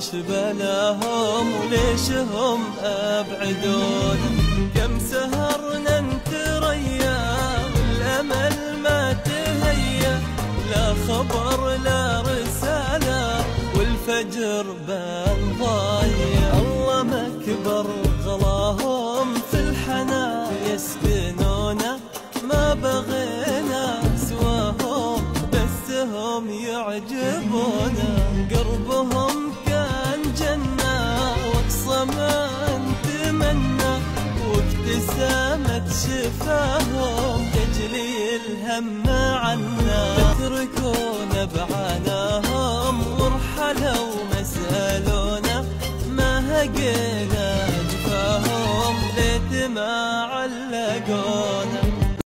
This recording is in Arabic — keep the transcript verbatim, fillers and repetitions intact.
بلاهم وليش هم أبعدون. كم سهرنا نتريا والأمل ما تهيا، لا خبر لا رسالة والفجر بان ضايع. الله مكبر غلاهم في الحنا يسكنونا، ما بغينا سواهم بس هم يعجبونا. قربهم كان جنة واقصى ما نتمنى، وابتسامة شفاهم تجلي الهم عنا. اتركونا بعاناهم ورحلوا ما سألونا، ما هقينا جفاهم ليت ما